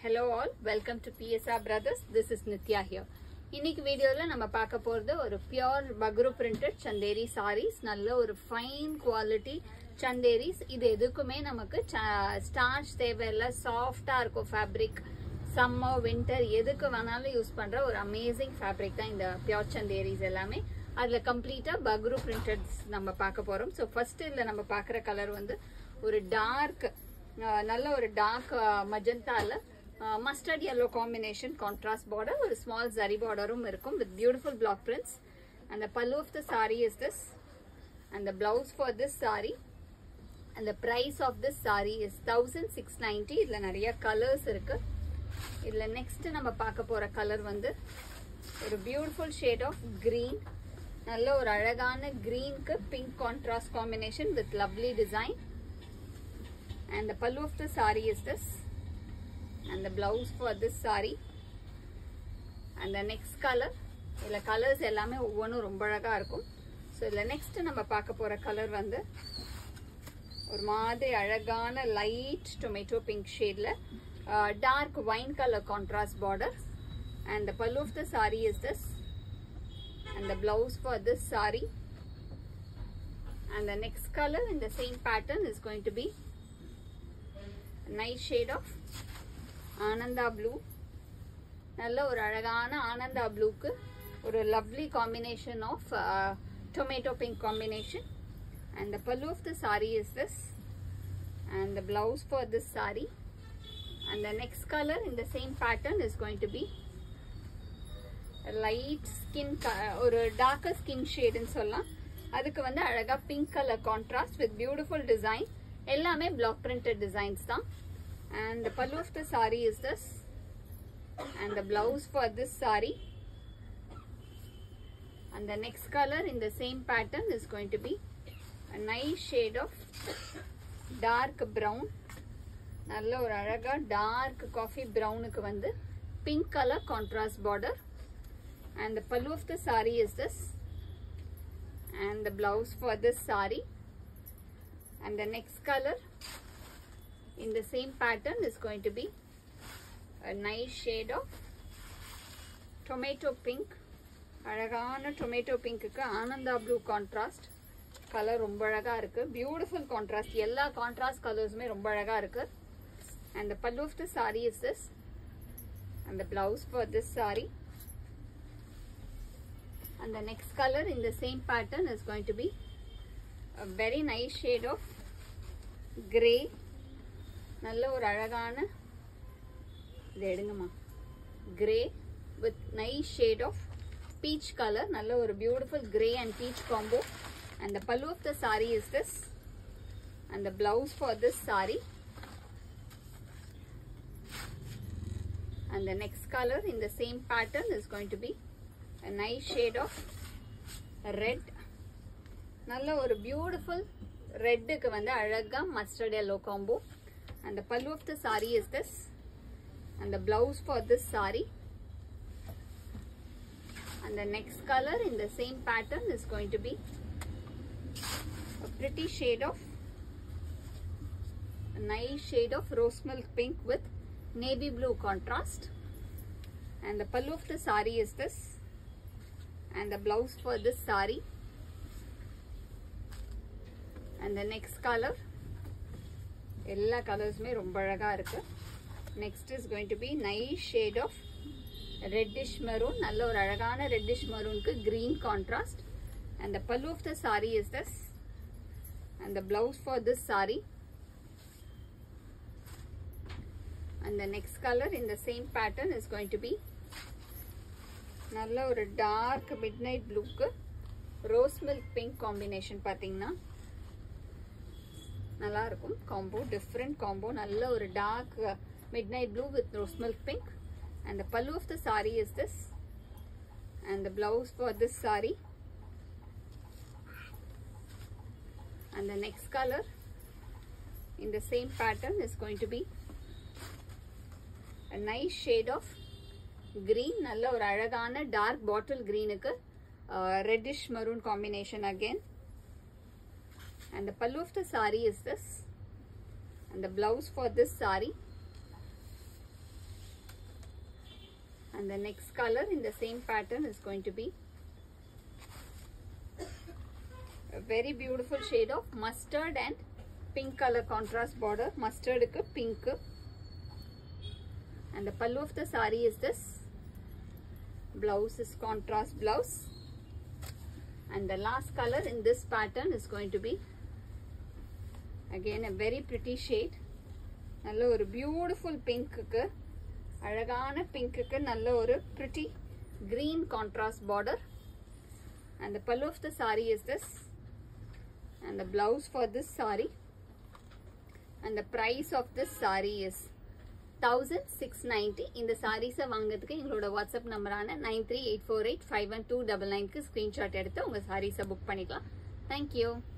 Hello all, welcome to PSR Brothers. This is Nitya here. இன்னைக்கு வீடியோல நம்ம பார்க்க போறது ஒரு pure Bagru printed Chanderi sarees. நல்ல ஒரு ஃபைன் குவாலிட்டி சந்தேரிஸ். இது எதுக்குமே நமக்கு ஸ்டார்ச் தேவையில்லை, சாஃப்டா இருக்கும் ஃபேப்ரிக். சம்மர் வின்டர் எதுக்கு வேணாலும் யூஸ் பண்ற ஒரு அமேசிங் ஃபேப்ரிக் தான் இந்த பியூர் சந்தேரிஸ் எல்லாமே. அதுல கம்ப்ளீட்டா பக்ரு பிரிண்டட்ஸ் நம்ம பார்க்க போறோம். ஸோ ஃபர்ஸ்ட் இதுல நம்ம பார்க்குற கலர் வந்து ஒரு டார்க், நல்ல ஒரு டார்க் மஜந்தால mustard yellow combination contrast border, or small zari border with beautiful block prints, and the pallu of the saree is this, and the blouse for this saree, and the price of this saree is 1690. idla nariya colors irukku. idla next nama paaka pora color vandu oru beautiful shade of green, nalla or alagana green ku pink contrast combination with lovely design, and the pallu of the saree is this, and the blouse for this saree, and the next color illa colors ellame ovvonu romba alaga irukum. So illa next nama paaka pora color vandu or maadhi alagana light tomato pink shade la dark wine color contrast border, and the pallu of the saree is this, and the blouse for this saree, and the next color in the same pattern is going to be a nice shade of Ananda blue. நல்ல ஒரு அழகான ஆனந்தா ப்ளூக்கு ஒரு lovely combination of tomato pink combination, and the pallu of the saree is this, and the blouse for this saree, and the next color in the same pattern is going to be a light skin or a darker skin shade ன்னு சொல்லலாம். அதுக்கு வந்து அழகா pink color contrast with beautiful design. எல்லாமே block printed designs தான். And the pallu of the saree is this, and the blouse for this saree, and the next color in the same pattern is going to be a nice shade of dark brown. நல்ல ஒரு அழகா dark coffee brown க்கு வந்து pink color contrast border, and the pallu of the saree is this, and the blouse for this saree, and the next color in the same pattern is going to be a nice shade of tomato pink. அழகான tomato pink க்கு Ananda blue contrast color ரொம்ப அழகா இருக்கு. beautiful contrast. எல்லா contrast colorsமே ரொம்ப அழகா இருக்கு. and the pallu of the saree is this, and the blouse for this saree, and the next color in the same pattern is going to be a very nice shade of grey. நல்ல ஒரு அழகான இது எடுங்கம்மா grey with nice shade of peach color. நல்ல ஒரு beautiful grey and peach combo, and the pallu of the saree is this, and the blouse for this saree, and the next color in the same pattern is going to be a nice shade of red. நல்ல ஒரு beautiful red க்கு வந்து அழகா mustard yellow combo, and the pallu of the saree is this, and the blouse for this saree, and the next color in the same pattern is going to be a pretty shade of a nice shade of rose milk pink with navy blue contrast, and the pallu of the saree is this, and the blouse for this saree, and the next color எல்லா கலர்ஸுமே ரொம்ப அழகா இருக்கு. next is going to be nice shade of reddish maroon. நல்ல ஒரு அழகான reddish maroonக்கு green contrast, and the pallu of the saree is this, and the blouse for this saree, and the next color in the same pattern is going to be நல்ல ஒரு dark midnight blueக்கு rose milk pink combination. பாத்தீங்கன்னா நல்லா இருக்கும் combo, different combo. நல்ல ஒரு dark midnight blue with rose milk pink, and the pallu of the saree is this, and the blouse for this saree, and the next color in the same pattern is going to be a nice shade of green. நல்ல ஒரு அழகான dark bottle green க்கு reddish maroon combination again, and the pallu of the saree is this, and the blouse for this saree, And the next color in the same pattern is going to be a very beautiful shade of mustard and pink color contrast border. Mustard ku pink. And the pallu of the saree is this. Blouse is contrast blouse. And the last color in this pattern is going to be again a very pretty shade. Nalla oru beautiful pink ku alagana pink ku nalla oru pretty green contrast border. And the pallu of the saree is this. And the blouse for this saree. And the price of this saree is 1690. இந்த சாரீஸை வாங்கிறதுக்கு எங்களோட WhatsApp நம்பரான 9384851299க்கு screenshot எடுத்து உங்கள் சாரீஸை book பண்ணிக்கலாம். Thank you.